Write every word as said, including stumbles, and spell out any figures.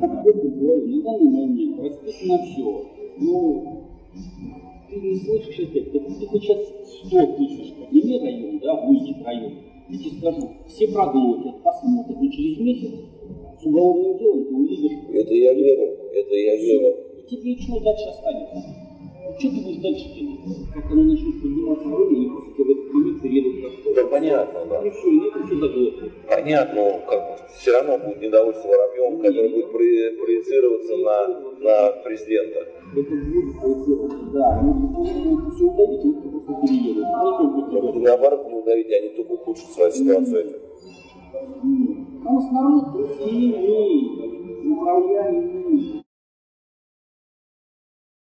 на данный момент расписано все. Ну, ты не слышишь опять, ты, ты хоть сейчас сто тысяч подними район, да, выйдет район, я тебе скажу, все проглотят, посмотрят, но через месяц с уголовным делом ты увидишь. Это я верю, это я верю. И тебе что дальше останется? Что ты будешь дальше делать? Как оно начнет подниматься на уровень, и просто тебе в этот момент переедут как-то. Да понятно, да. И все, и это все заглохнет. Понятно, как бы все равно будет недовольство Воробьевым, которое будет проецироваться на, на президента. Это будет проецироваться, да. Но если все удавить, они просто переедут. Но наоборот не удавить, они только ухудшат свою ситуацию. Потому что народ сильнее, управляемый.